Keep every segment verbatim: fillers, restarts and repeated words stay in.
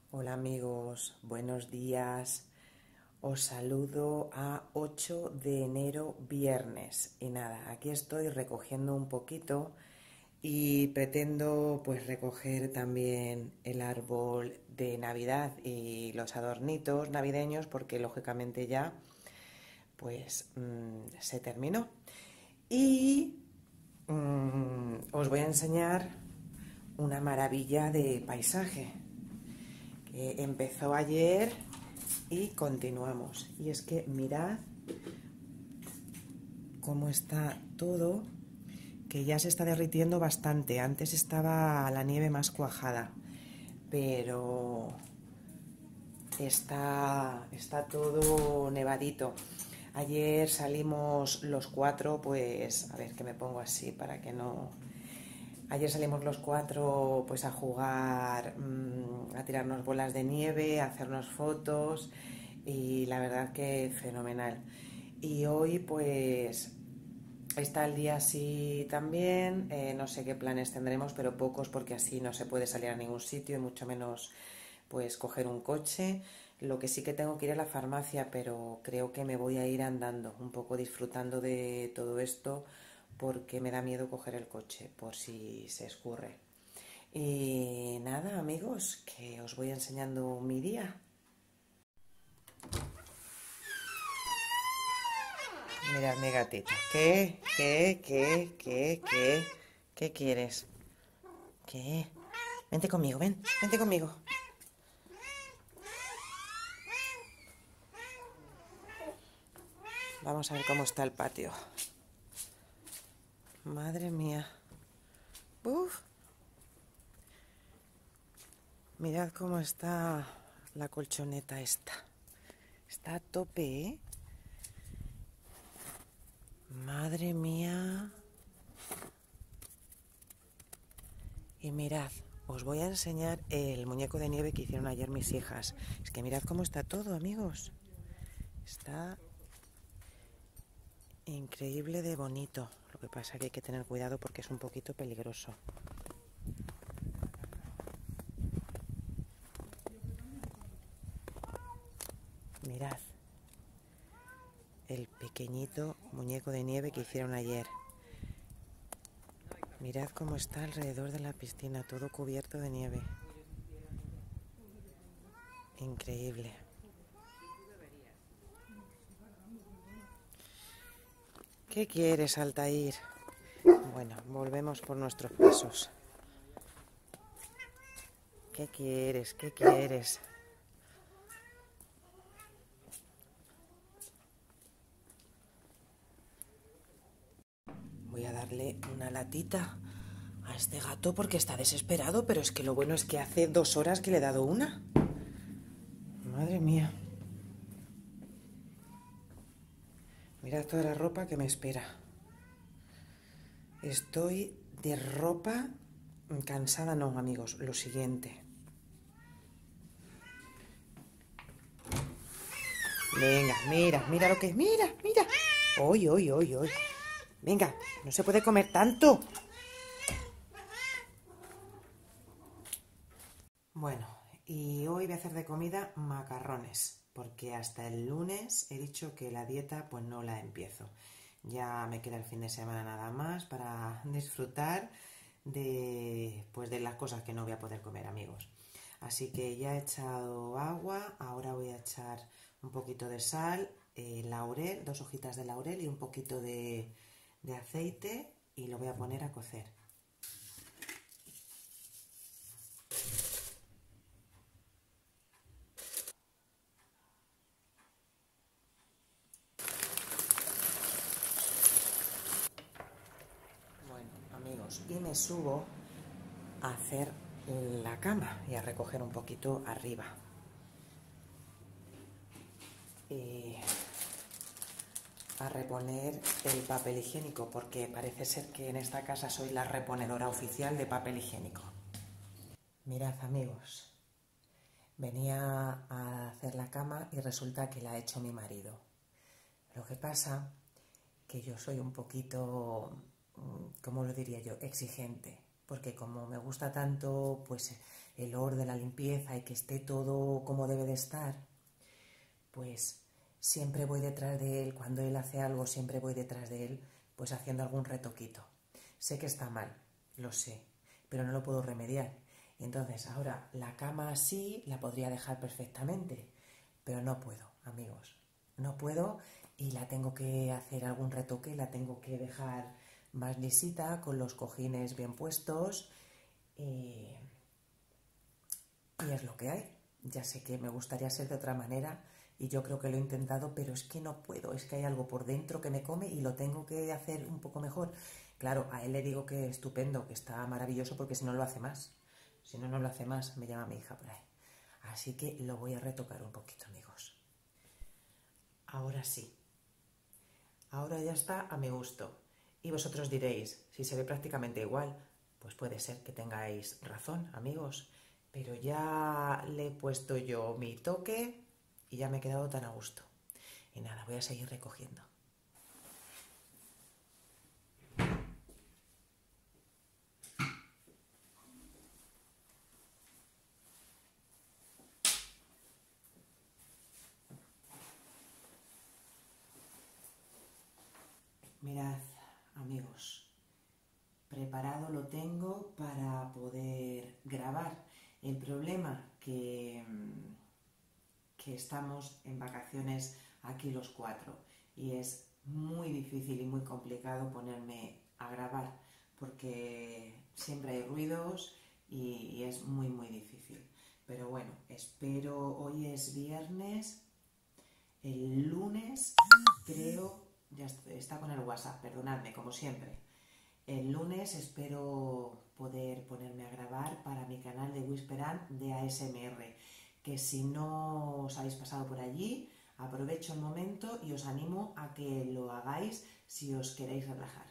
Hola amigos, buenos días. Os saludo a ocho de enero, viernes. Y nada, aquí estoy recogiendo un poquito y pretendo pues recoger también el árbol de Navidad y los adornitos navideños porque lógicamente ya pues mmm, se terminó. Y mmm, os voy a enseñar una maravilla de paisaje que empezó ayer y continuamos. Y es que mirad cómo está todo, que ya se está derritiendo bastante. Antes estaba la nieve más cuajada, pero está, está todo nevadito. Ayer salimos los cuatro, pues a ver que me pongo así para que no... Ayer salimos los cuatro pues a jugar, mmm, a tirarnos bolas de nieve, a hacernos fotos y la verdad que fenomenal. Y hoy pues está el día así también, eh, no sé qué planes tendremos, pero pocos porque así no se puede salir a ningún sitio y mucho menos pues coger un coche. Lo que sí que tengo que ir a la farmacia, pero creo que me voy a ir andando, un poco disfrutando de todo esto porque me da miedo coger el coche por si se escurre. Y nada, amigos, que os voy enseñando mi día. Mirad mi gatita. ¿Qué? ¿Qué? ¿Qué? ¿Qué? ¿Qué? ¿Qué quieres? ¿Qué? Vente conmigo, ven, vente conmigo. Vamos a ver cómo está el patio. Madre mía. Uf. Mirad cómo está la colchoneta esta. Está a tope, ¿eh? Madre mía. Y mirad, os voy a enseñar el muñeco de nieve que hicieron ayer mis hijas. Es que mirad cómo está todo, amigos. Está increíble de bonito. Lo que pasa es que hay que tener cuidado porque es un poquito peligroso. Mirad el pequeñito muñeco de nieve que hicieron ayer. Mirad cómo está alrededor de la piscina, todo cubierto de nieve. Increíble. ¿Qué quieres, Altair? Bueno, volvemos por nuestros pasos. ¿Qué quieres? ¿Qué quieres? Voy a darle una latita a este gato porque está desesperado, pero es que lo bueno es que hace dos horas que le he dado una. Madre mía. Mirad toda la ropa que me espera. Estoy de ropa cansada, no, amigos. Lo siguiente. Venga, mira, mira lo que es. Mira, mira. Hoy, hoy, hoy, hoy. Venga, no se puede comer tanto. Bueno, y hoy voy a hacer de comida macarrones, porque hasta el lunes he dicho que la dieta pues no la empiezo. Ya me queda el fin de semana nada más para disfrutar de, pues de las cosas que no voy a poder comer, amigos. Así que ya he echado agua, ahora voy a echar un poquito de sal, eh, laurel, dos hojitas de laurel y un poquito de, de aceite y lo voy a poner a cocer. Bueno, amigos, y me subo a hacer la cama y a recoger un poquito arriba. Y a reponer el papel higiénico, porque parece ser que en esta casa soy la reponedora oficial de papel higiénico. Mirad, amigos, venía a hacer la cama y resulta que la ha hecho mi marido. Lo que pasa que yo soy un poquito, ¿cómo lo diría yo?, exigente. porque como me gusta tanto pues el orden, la limpieza y que esté todo como debe de estar, pues siempre voy detrás de él. Cuando él hace algo, siempre voy detrás de él, pues haciendo algún retoquito. Sé que está mal, lo sé, pero no lo puedo remediar. Y entonces ahora la cama así la podría dejar perfectamente, pero no puedo, amigos. No puedo y la tengo que hacer algún retoque, la tengo que dejar más lisita, con los cojines bien puestos. Y, y es lo que hay. Ya sé que me gustaría ser de otra manera y yo creo que lo he intentado, pero es que no puedo. Es que hay algo por dentro que me come y lo tengo que hacer un poco mejor. Claro, a él le digo que estupendo, que está maravilloso, porque si no lo hace más. Si no, no lo hace más, me llama mi hija por ahí. Así que lo voy a retocar un poquito, amigos. Ahora sí. Ahora ya está a mi gusto. Y vosotros diréis, si se ve prácticamente igual, pues puede ser que tengáis razón, amigos. Pero ya le he puesto yo mi toque y ya me he quedado tan a gusto. Y nada, voy a seguir recogiendo. Mirad, amigos, preparado lo tengo para poder grabar. El problema que, que estamos en vacaciones aquí los cuatro y es muy difícil y muy complicado ponerme a grabar porque siempre hay ruidos y, y es muy muy difícil. Pero bueno, espero, hoy es viernes, el lunes creo, ya está con el WhatsApp, perdonadme, como siempre. El lunes espero poder ponerme a grabar para mi canal de Whisperan de A S M R, que si no os habéis pasado por allí, aprovecho el momento y os animo a que lo hagáis si os queréis relajar.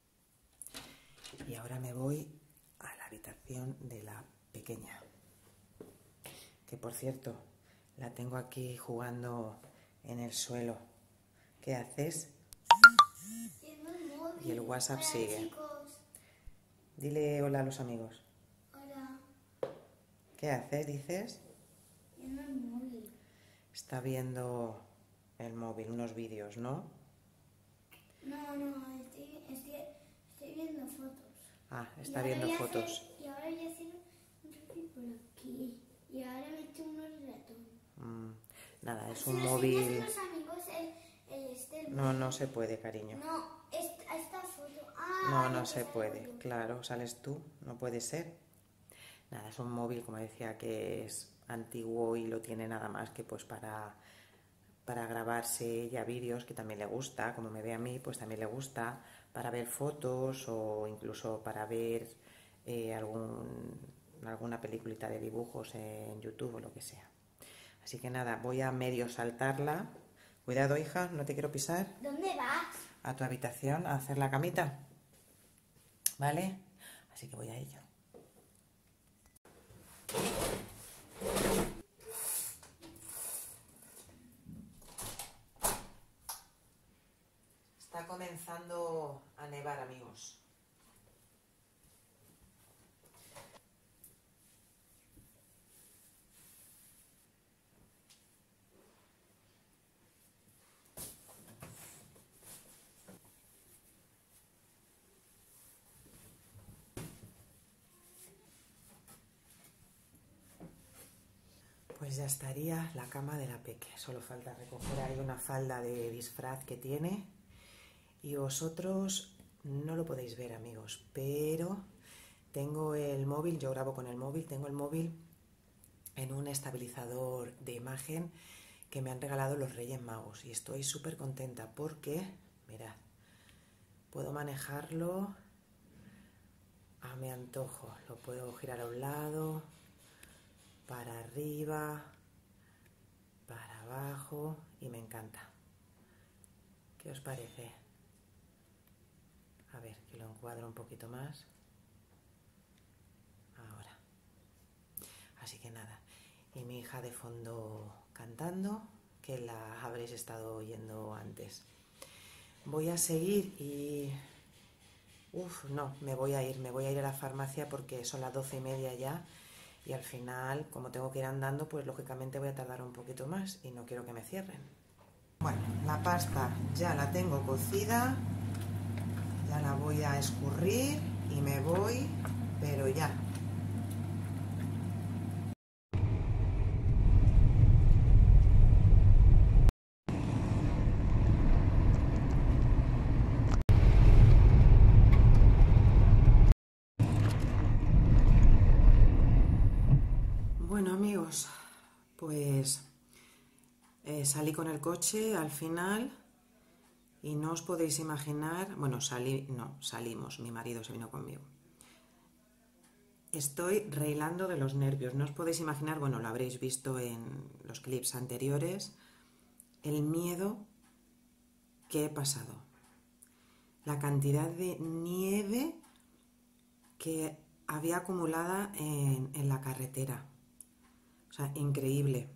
Y ahora me voy a la habitación de la pequeña, que por cierto, la tengo aquí jugando en el suelo. ¿Qué haces? Y el WhatsApp Hola, sigue. Chicos. Dile hola a los amigos. Hola. ¿Qué haces, dices? Viendo el móvil. Está viendo el móvil, unos vídeos, ¿no? No, no, estoy, estoy, estoy viendo fotos. Ah, está viendo y fotos. Hacer, y ahora ya hacer un selfie por aquí. Y ahora me he hecho unos ratones. Mm, nada, es Si un lo móvil... enseñas a los amigos, el, el este... el No, no móvil. se puede, cariño. No, esta, esta foto. Ah, No, vale, no que se salgo puede. yo. Claro, sales tú, no puede ser. Nada, es un móvil, como decía, que es antiguo y lo tiene nada más que pues para, para grabarse ya vídeos, que también le gusta, como me ve a mí, pues también le gusta, para ver fotos o incluso para ver eh, algún, alguna peliculita de dibujos en YouTube o lo que sea. Así que nada, voy a medio saltarla. Cuidado, hija, no te quiero pisar. ¿Dónde vas? A tu habitación a hacer la camita. ¿Vale? Así que voy a ello. Está comenzando a nevar, amigos. Pues ya estaría la cama de la peque. Solo falta recoger ahí una falda de disfraz que tiene. Y vosotros no lo podéis ver, amigos, pero tengo el móvil, yo grabo con el móvil, tengo el móvil en un estabilizador de imagen que me han regalado los Reyes Magos. Y estoy súper contenta porque, mirad, puedo manejarlo a mi antojo. Lo puedo girar a un lado, para arriba, para abajo y me encanta. ¿Qué os parece? A ver, que lo encuadro un poquito más. Ahora. Así que nada. Y mi hija de fondo cantando, que la habréis estado oyendo antes. Voy a seguir y Uf, no, me voy a ir, me voy a ir a la farmacia porque son las doce y media ya y al final, como tengo que ir andando, pues lógicamente voy a tardar un poquito más y no quiero que me cierren. Bueno, la pasta ya la tengo cocida, ya la voy a escurrir y me voy, pero ya. Bueno amigos, pues eh, salí con el coche al final y no os podéis imaginar, bueno, salí, no, salimos, mi marido se vino conmigo. Estoy reilando de los nervios, no os podéis imaginar, bueno, lo habréis visto en los clips anteriores, el miedo que he pasado, la cantidad de nieve que había acumulada en, en la carretera, o sea, increíble.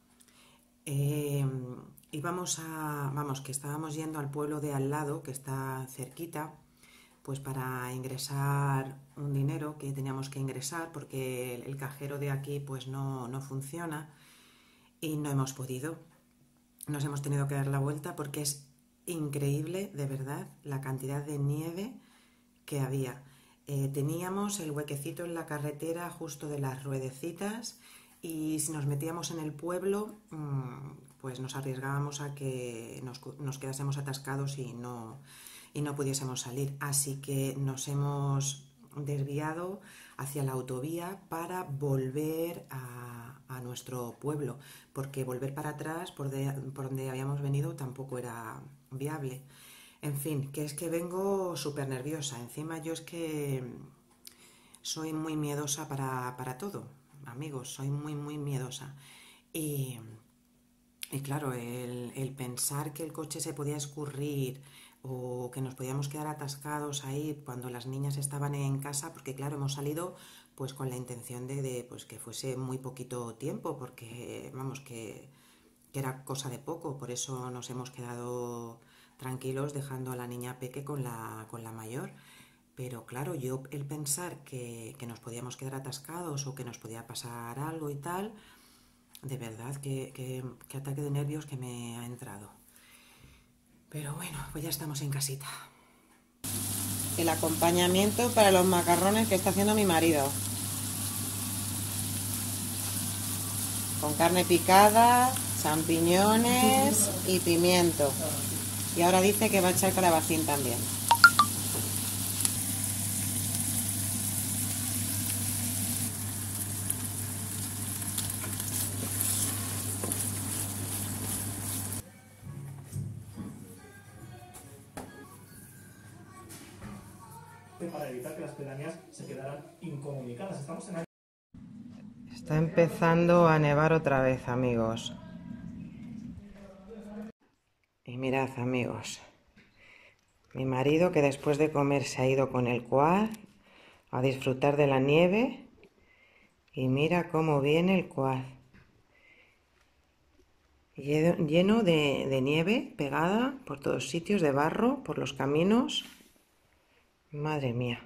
Eh, íbamos a, vamos, que estábamos yendo al pueblo de al lado, que está cerquita, pues para ingresar un dinero que teníamos que ingresar porque el, el cajero de aquí pues no, no funciona y no hemos podido. Nos hemos tenido que dar la vuelta porque es increíble, de verdad, la cantidad de nieve que había. Eh, teníamos el huequecito en la carretera justo de las ruedecitas y si nos metíamos en el pueblo, pues nos arriesgábamos a que nos, nos quedásemos atascados y no, y no pudiésemos salir. Así que nos hemos desviado hacia la autovía para volver a, a nuestro pueblo, porque volver para atrás, por, de, por donde habíamos venido, tampoco era viable. En fin, que es que vengo súper nerviosa. Encima yo es que soy muy miedosa para, para todo, amigos, soy muy, muy miedosa. Y, y claro, el, el pensar que el coche se podía escurrir o que nos podíamos quedar atascados ahí cuando las niñas estaban en casa, porque claro, hemos salido pues con la intención de, de pues que fuese muy poquito tiempo, porque vamos, que, que era cosa de poco, por eso nos hemos quedado tranquilos dejando a la niña peque con la, con la mayor. Pero claro, yo el pensar que, que nos podíamos quedar atascados o que nos podía pasar algo y tal, de verdad, que, que, que ataque de nervios que me ha entrado. Pero bueno, pues ya estamos en casita. El acompañamiento para los macarrones que está haciendo mi marido. Con carne picada, champiñones y pimiento. Y ahora dice que va a echar calabacín también. Para evitar que las pedanías se quedaran incomunicadas. Estamos en... Está empezando a nevar otra vez, amigos. Y mirad, amigos, mi marido que después de comer se ha ido con el quad a disfrutar de la nieve y mira cómo viene el quad. Lleno de, de nieve pegada por todos sitios, de barro, por los caminos. Madre mía.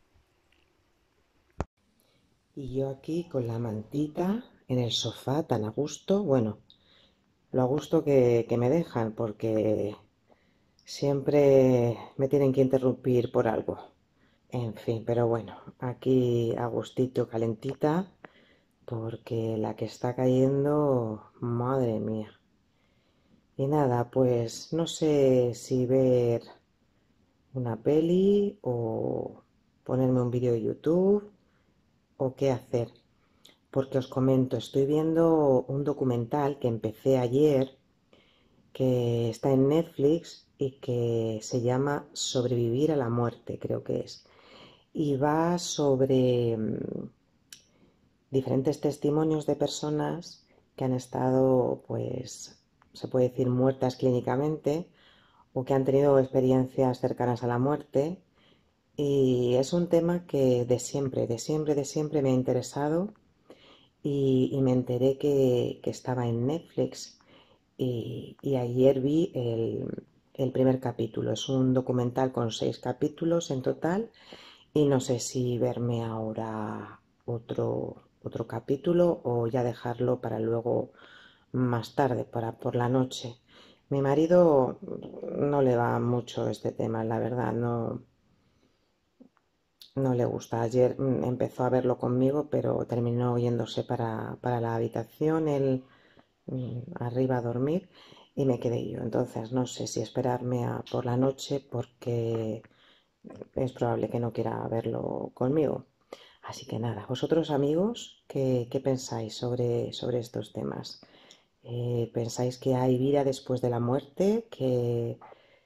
Y yo aquí con la mantita en el sofá tan a gusto. Bueno, lo a gusto que, que me dejan porque siempre me tienen que interrumpir por algo. En fin, pero bueno, aquí a gustito, calentita, porque la que está cayendo, madre mía. Y nada, pues no sé si ver una peli o ponerme un vídeo de YouTube o qué hacer. Porque os comento, estoy viendo un documental que empecé ayer, que está en Netflix y que se llama Sobrevivir a la muerte, creo que es. Y va sobre mmm, diferentes testimonios de personas que han estado, pues, se puede decir, muertas clínicamente o que han tenido experiencias cercanas a la muerte. Y es un tema que de siempre, de siempre, de siempre me ha interesado y, y me enteré que, que estaba en Netflix y, y ayer vi el, el primer capítulo. Es un documental con seis capítulos en total y no sé si verme ahora otro, otro capítulo o ya dejarlo para luego más tarde, para por la noche. Mi marido no le va mucho este tema, la verdad, no, no le gusta. Ayer mm, empezó a verlo conmigo, pero terminó yéndose para, para la habitación, él mm, arriba a dormir y me quedé yo. Entonces no sé si esperarme a por la noche porque es probable que no quiera verlo conmigo. Así que nada, vosotros amigos, ¿qué, qué pensáis sobre, sobre estos temas? Eh, ¿pensáis que hay vida después de la muerte? ¿Que,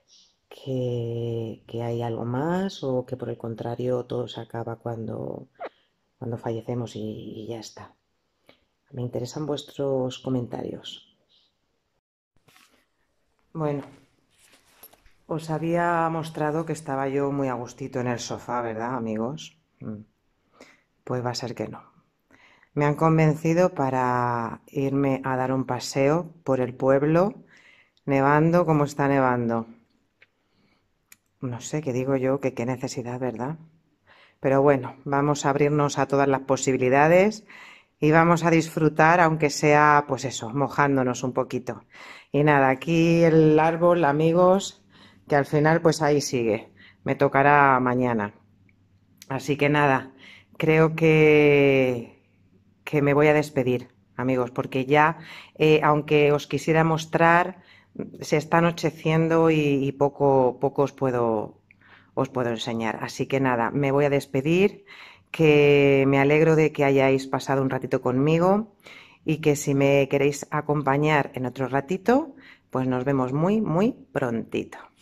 que, que hay algo más? ¿O que por el contrario todo se acaba cuando, cuando fallecemos y, y ya está? Me interesan vuestros comentarios. Bueno, os había mostrado que estaba yo muy a gustito en el sofá, ¿verdad, amigos? Mm, Pues va a ser que no. Me han convencido para irme a dar un paseo por el pueblo, nevando como está nevando. No sé, qué digo yo, que qué necesidad, ¿verdad? Pero bueno, vamos a abrirnos a todas las posibilidades y vamos a disfrutar, aunque sea, pues eso, mojándonos un poquito. Y nada, aquí el árbol, amigos, que al final pues ahí sigue. Me tocará mañana. Así que nada, creo que, que me voy a despedir, amigos, porque ya, eh, aunque os quisiera mostrar, se está anocheciendo y, y poco, poco os puedo, os puedo enseñar. Así que nada, me voy a despedir, que me alegro de que hayáis pasado un ratito conmigo y que si me queréis acompañar en otro ratito, pues nos vemos muy, muy prontito.